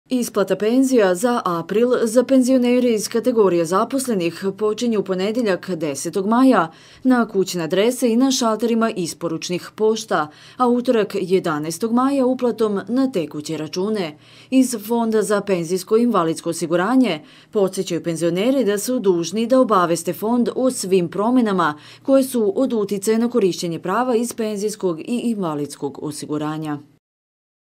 Isplata penzija za april za penzionere iz kategorije zaposlenih počinje u ponedjeljak 10. maja na kućne adrese i na šalterima isporučnih pošta, a utorak 11. maja uplatom na tekuće račune. Iz Fonda za penzijsko i invalidsko osiguranje podsjećaju penzioneri da su dužni da obaveste fond o svim promjenama koje su od uticaja na korištenje prava iz penzijskog i invalidskog osiguranja.